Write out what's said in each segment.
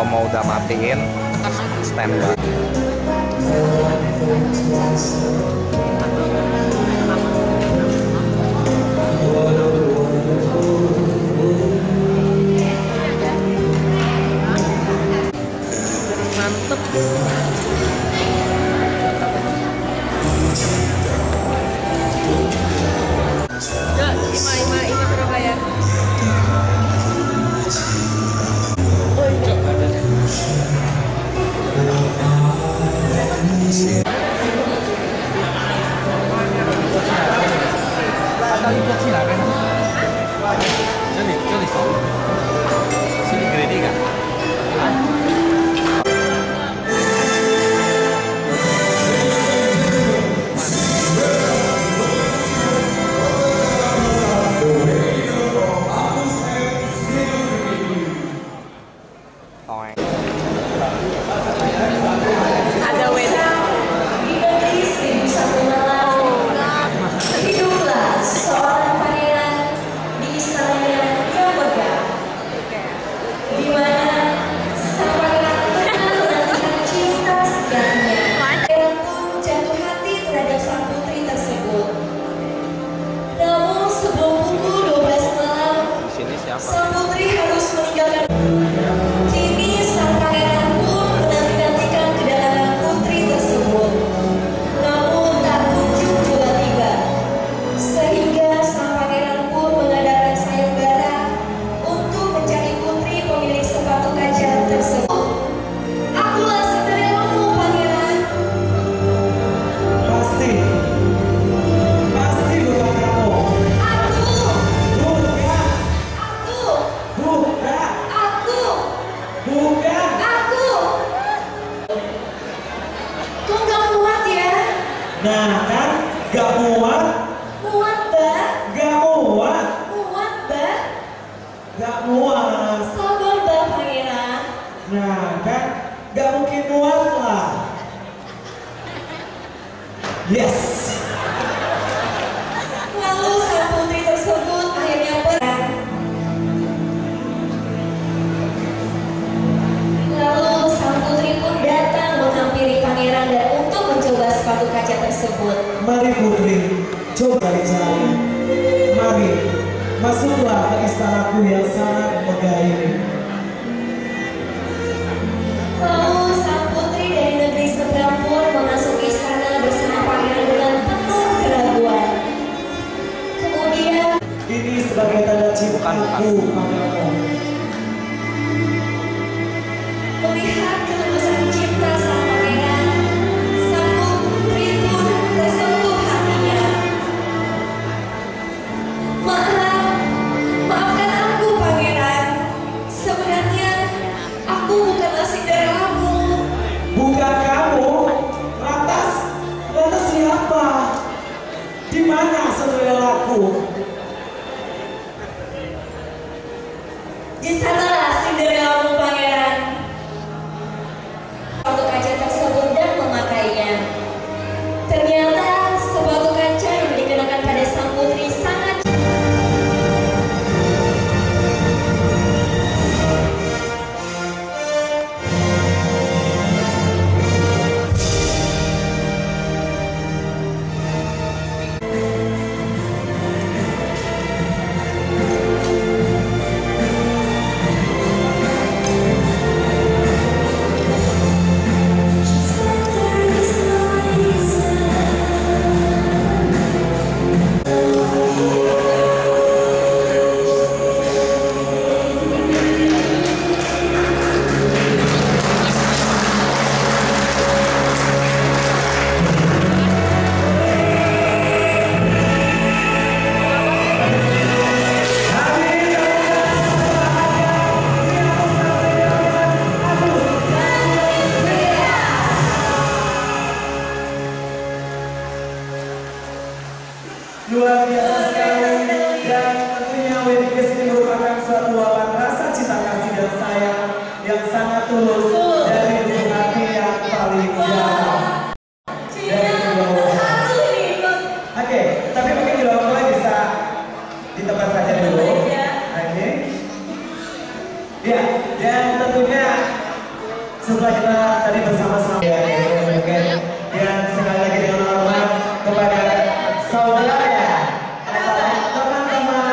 mau udah matiin standby. Mantep. Ya, Ima berapa ya? Oh, iya. Sini gede kan? Ada wedang. Hiduplah seorang pangeran di istananya yang megah, di mana sang pangeran pernah menantikan cinta sejatinya. Pangeran pun jatuh hati terhadap sang putri tersebut. Namun sebelum pukul 12 malam, Di sini siapa? sang putri harus meninggalkan. Kini sang pangeran pun menanti-nantikan kedatangan putri tersebut. Namun tak kunjung juga tiba. Sehingga sang pangeran pun mengadakan sayembara untuk mencari putri pemilik sepatu kaca tersebut. Akulah Cinderellamu, pangeran. Pasti bukan kamu. Bukan. Aku. Kok gak muat ya? Nah kan, gak muat, Muat, Mbak. gak muat, Muat, Mbak. gak muat. Sabar, Mbak, pangeran. Nah kan, gak mungkin muat lah. Yes. Lalu sang putri tersebut akhirnya pergi. Lalu sang putri pun datang menghampiri pangeran dan untuk mencoba sepatu kaca tersebut. Mari putri, coba dicari. Mari, masuklah ke istanaku yang sangat megah ini. Lalu sang putri dari negeri seberang pun memasuki istana bersama pangeran dengan penuh keraguan. Kemudian Ini sebagai tanda cintaku padamu. melihat ketulusan cinta sang pangeran, sang putri pun tersentuh hatinya. Maafkan aku, pangeran. Sebenarnya aku bukanlah Cinderellamu. Bukan kamu. Lantas siapa? Di mana Cinderellaku? Di sanalah Cinderellamu, pangeran. Sepatu kaca tersebut dan memakainya. Ternyata sepatu kaca yang dikenakan pada sang putri sangat. setelah kita tadi bersama-sama ya, dan sekali lagi dengan hormat kepada saudara teman-teman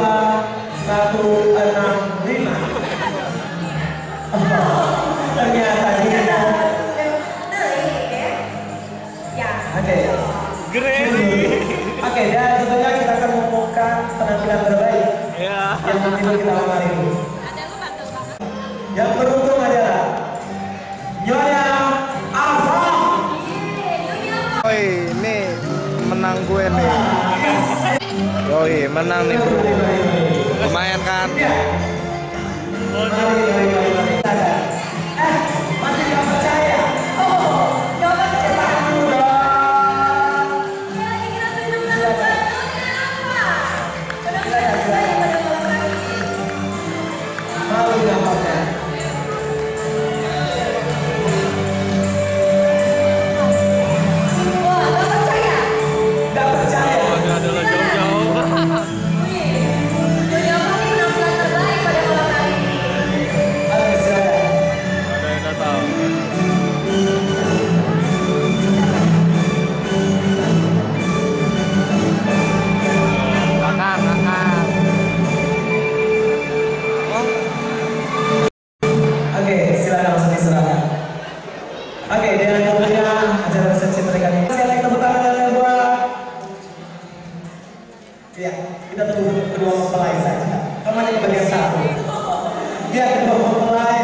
2165. Ternyata dia. Oke. Oke, dan tentunya kita akan mengumumkan penampilan terbaik yang nanti kita lakukan ini. Yang beruntung adalah Nyonya Alfa. Oi, ini menang gue nih. Yoi, menang nih bro. Lumayan kan? Masih gak percaya? Malu gampangnya. Gak percaya. Oke, silakan langsung diserahkan. Oke, dan tentunya acara resepsi mereka ini. Sekali lagi tepuk tangan yang buat. Ya, kita tunggu kedua mempelai saja. Kamu hanya bagian satu. Ya, kedua mempelai.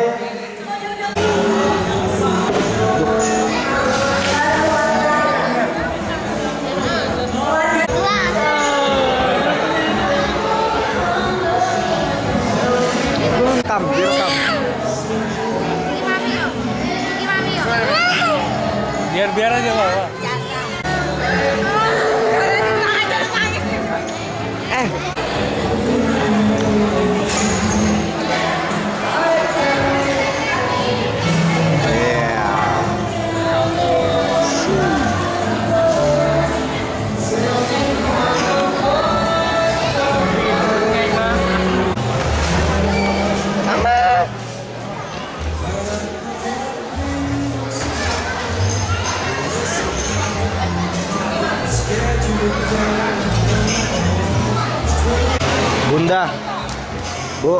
Direkam. Biar aja bawa. Bunda, Bu.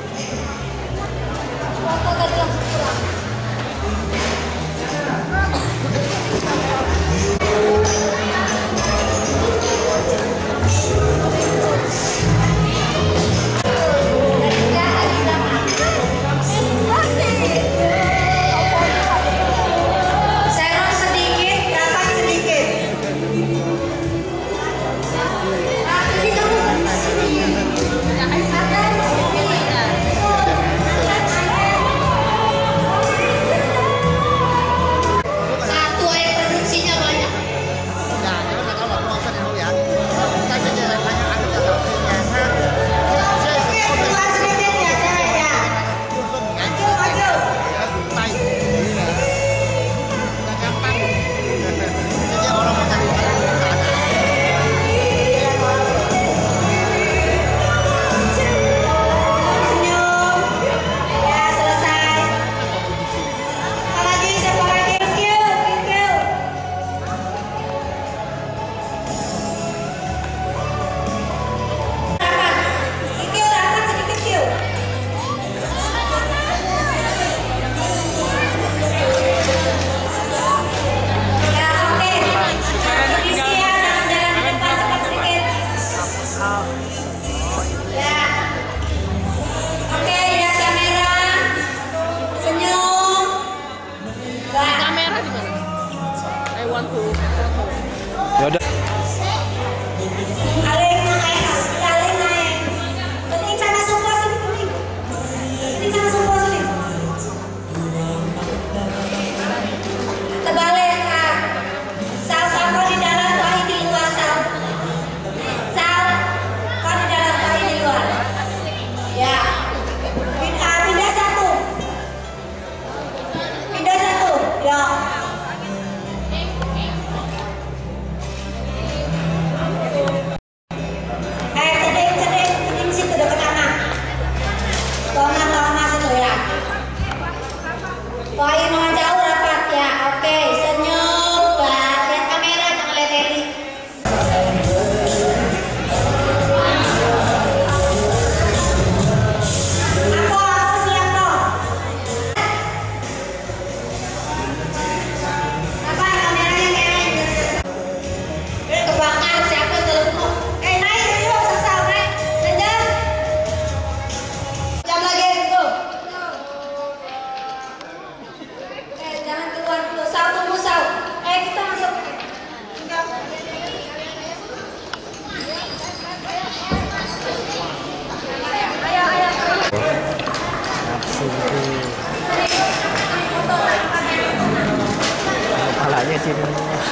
Serong sedikit, dapat sedikit. Ini kamu satu aja produksinya banyak. sini.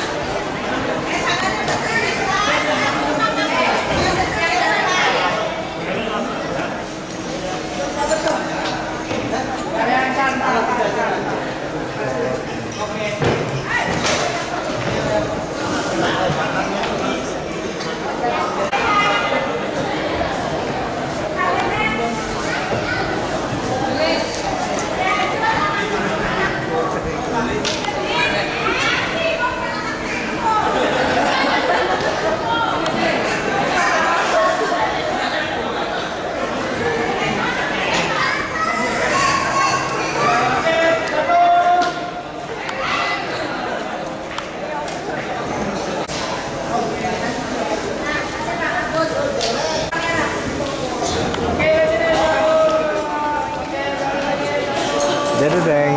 Dedeng.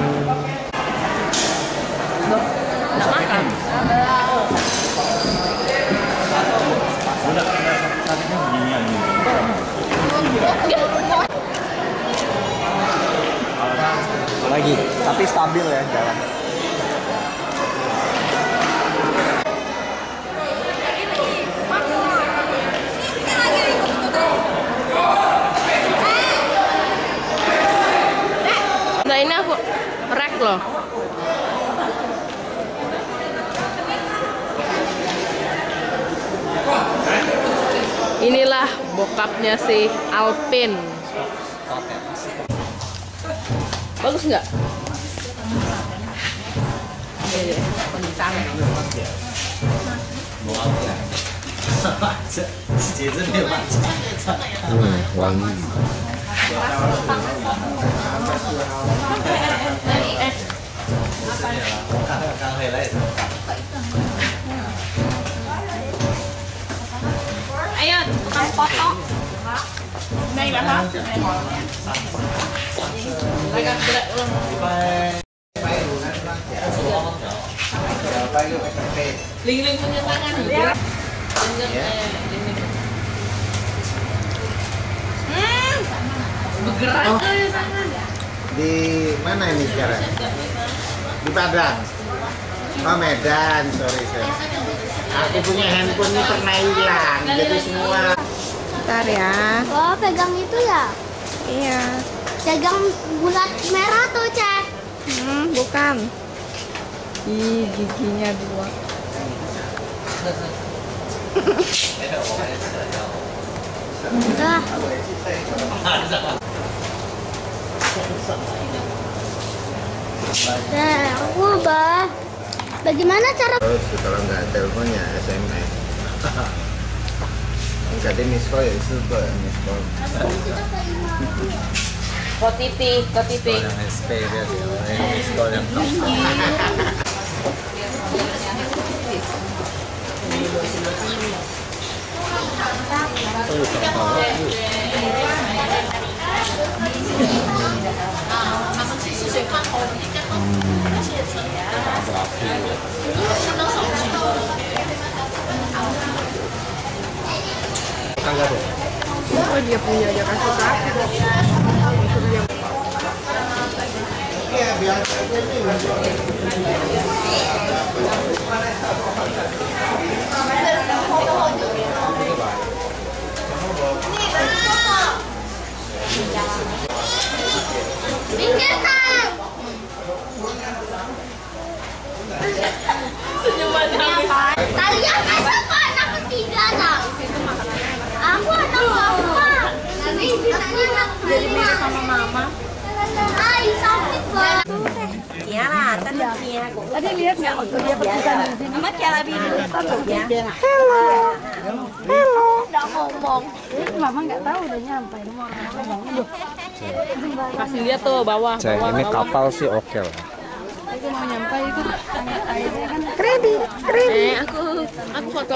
Nggak makan. Lagi, tapi stabil ya jalan. Nah ini aku rek loh. Inilah bokapnya si Alpin. Bagus nggak? Iya, kencang. Wangi. Ayo, tukang foto. Đây là hết. Linh punya tangan ya. Bergerak tangan. Di mana ini sekarang? Di Padang. Oh Medan, sorry. Aku punya handphone ini pernah hilang, jadi semua. Bentar ya. Oh, pegang itu ya? Iya. Pegang bulat merah tuh, Cek. Bukan. Ih, giginya dua. Udah. Aku ubah. Bagaimana cara? Terus kalau nggak teleponnya SMS. Jadi miss call ya itu tuh miss call. Kotiti. Yang SP dia yang miss call yang top. Oh, dia punya dia kasih kakek. Pinggirkan. Kalian kan sama anak ketiga, nak. Aku anak mama. Jadi mirip sama mama. Hai, sakit banget. Tiara, tadi Tadi lihat nggak waktu dia berpisah di sini? Mama Tiara biru. Hello. Hello. Nggak ngomong. Mama nggak tahu udah nyampe. Mau ngomong dulu. Kasih lihat tuh bawah. Cek, ini kapal sih oke lah. Itu mau nyampe itu airnya kan. Kredit. Aku foto.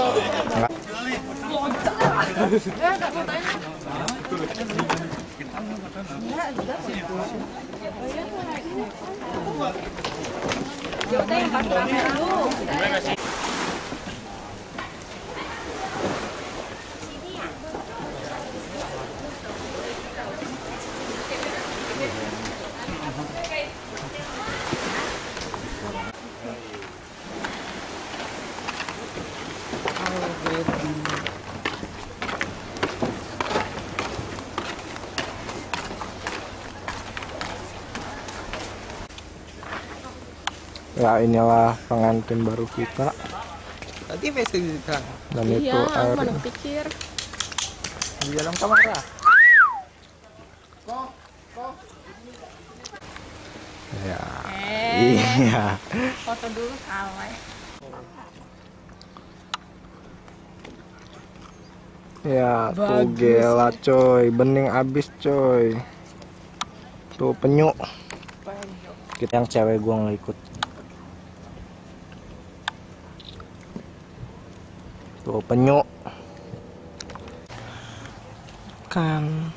Ya inilah pengantin baru kita. Tadi Facebook kita. Dan itu air mana pikir. di dalam kamar lah. Ya. Iya. Foto dulu alay. Ya, tuh gila coy, bening abis coy. Tuh penyu. Kita yang cewek gua nggak ikut. Tuh penyu. Kan.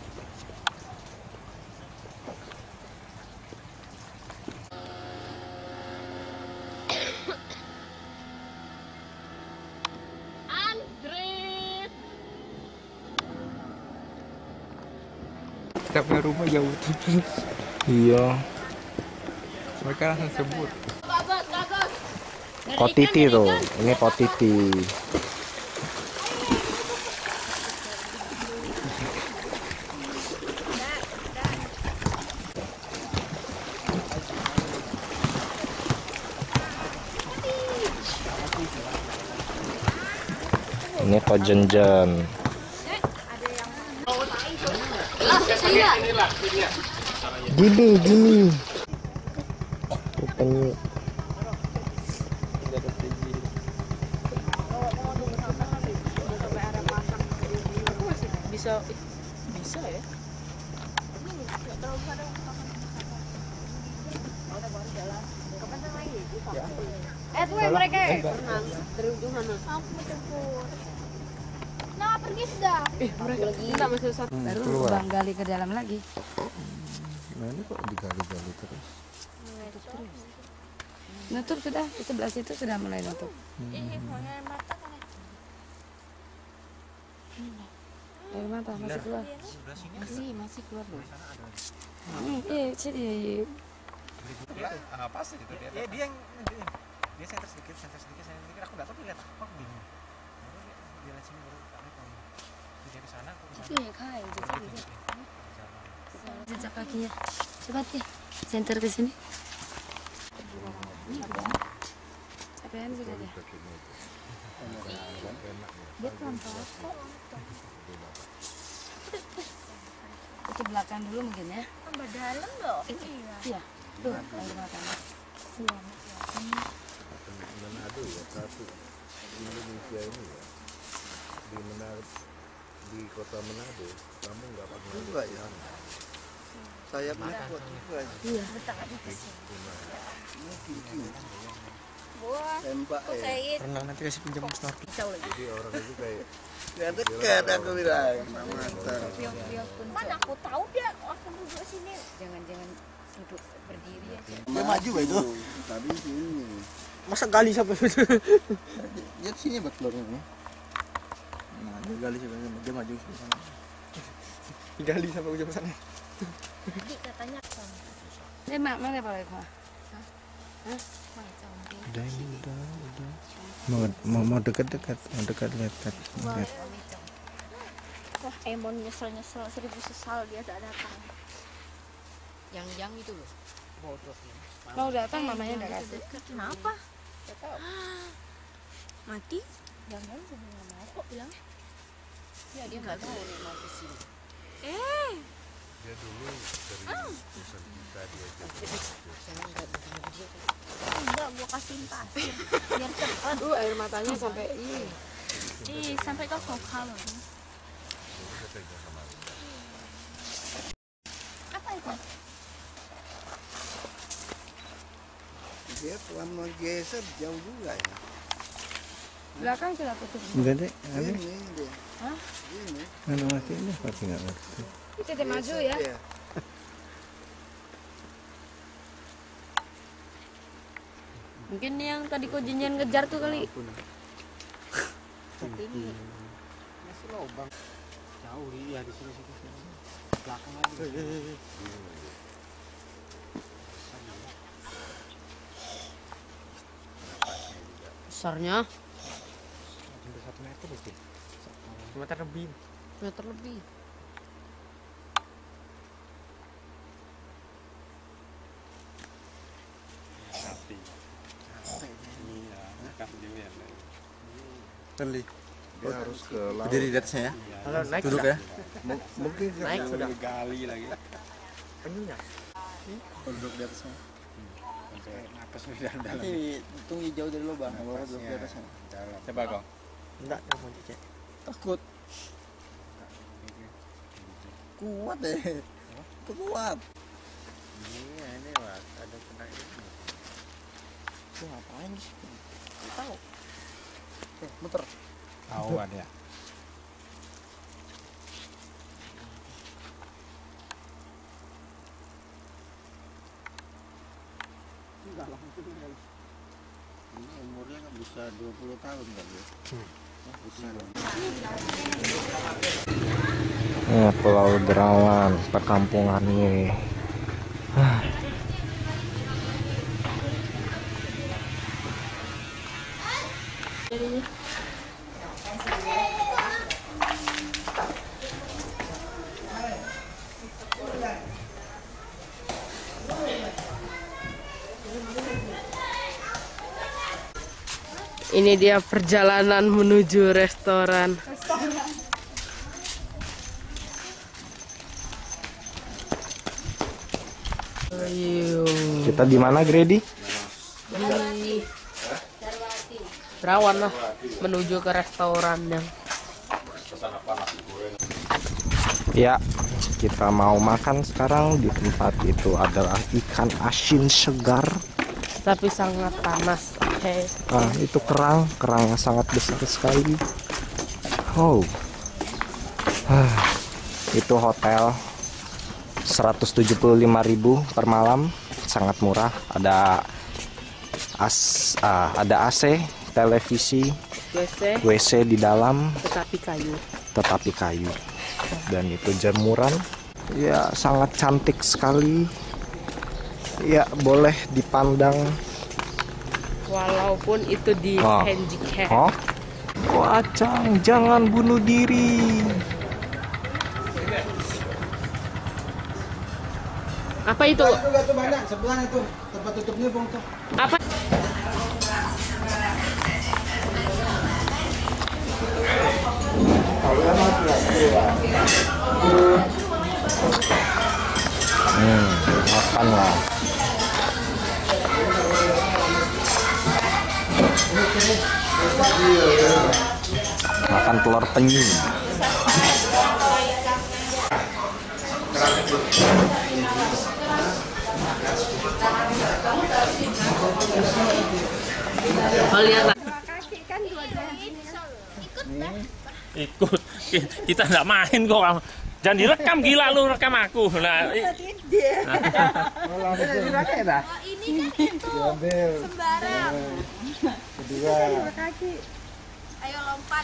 Kita punya rumah jauh tuh. Iya. Mereka langsung sebut. Potiti tuh, ini potiti. Ini kojenjen. Gini. Tuh penyu. Bisa ya. Tuh mereka dari ujung sana. Aku tempur. Nah, pergi sudah. Mereka lagi enggak masuk satu. Baru Bang gali ke dalam lagi. Nah ini kok digali-gali terus. Nutup sudah, di sebelah situ sudah mulai nutup. Air mata masih keluar. Masih keluar loh. Sini. Pas itu dia. Ya dia yang dia center sedikit, aku nggak tahu dia lihat apa, aku bingung. Dia lihat sini baru tak lihat. Dia ke sana, aku ke sana. Jejak kakinya. Coba ya, center ke sini. Capean sudah dia. Dia pelan-pelan kok. Itu belakang dulu mungkin ya. Tambah dalam loh. Iya. Tuh, air matanya. Manado ya satu di Indonesia ini ya di Manado, di kota Manado kamu nggak pernah juga ya saya buat juga Iya. Buah. tembak ya Said. Renang nanti kasih pinjam snorkel. jadi orang itu kayak nggak dekat aku bilang Mana aku tahu dia aku duduk sini. Jangan duduk berdiri aja. dia maju itu tadi sini Masa gali sampai situ? dia sini buat telurnya Nah, dia gali sampai sana. Dia maju sampai sana. Gali sampai ujung sana. Jadi katanya Mak, mana boleh Mak? Udah ini udah. Mau dekat-dekat, lihat. wah Emon nyesel 1000 sesal dia tak datang. Yang itu loh. Mau datang mamanya udah kasih. Kenapa? Mati? Jangan sebelum mau kok bilang. Ya dia nggak tahu nih mau ke sini. dia dulu dari perusahaan kita dia Enggak, gua kasihin pasir biar cepat. Air matanya sampai ini. Sampai ke kokal. Apa itu? dia pelan menggeser jauh juga ya Belakang sudah tutup. Enggak deh, ini dia Hah? ini mana mati ini pasti nggak ngerti. Itu dia maju ya. dia. Mungkin yang tadi kau jinjian ngejar tuh kali. Masih lubang. Jauh dia di sini. Belakang lagi. Besarnya Sampai 1 meter mungkin. 1 meter lebih. meter lebih. Sapi. Kenli. Dia harus ke laut. Berdiri di atasnya ya. Kalau naik Duduk sudah. ya. Mungkin Naik sudah. Gali lagi. Penyunya. Duduk di atasnya. Sampai napas di dalam. Nanti tunggu jauh dari lubang, baru duduk di atasnya. Coba kau. Enggak, yang mau dicek. Takut. Kuat deh. Kuat. Ini Mas, ada kena ini. Lu ngapain sih? Nggak tahu. Muter. Tahu ada. Ini umurnya kan bisa 20 tahun kan ya? Besar. Pulau Derawan, perkampungan ini. Ini dia perjalanan menuju restoran. Kita di mana, Grady? Di Derawan lah, menuju ke restoran yang. Ya, kita mau makan sekarang. Di tempat itu adalah ikan asin segar. Tapi sangat panas. Oke. Ah, itu kerangnya sangat besar sekali. Oh, itu hotel 175.000 per malam, sangat murah. Ada AC, televisi, WC di dalam, tetapi kayu, dan itu jemuran. Ya, sangat cantik sekali. Ya, boleh dipandang. Walaupun itu di handicap. Oh, Wacang, jangan bunuh diri. Apa itu? Itu banyak sebelahnya tuh tempat tutupnya bung tuh. Apa? Makan lah. Makan telur penyu. Oh, lihat. Ikut, kita nggak main kok. Jangan direkam, gila lu rekam aku. Nah, Ini kan itu sembarang. Kedua. Ayo lompat.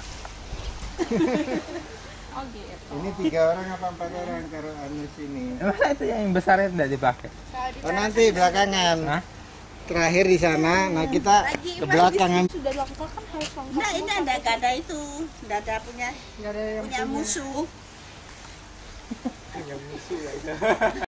Oh gitu. Ini 3 orang apa 4 orang taruh anus ini? Masa itu yang besarnya tidak dipakai? Oh nanti belakangan. Hah? Terakhir di sana, nah kita ke belakang. Sudah lengkap kan harus lengkap. Nah ini nggak ada itu, nggak ada punya musuh.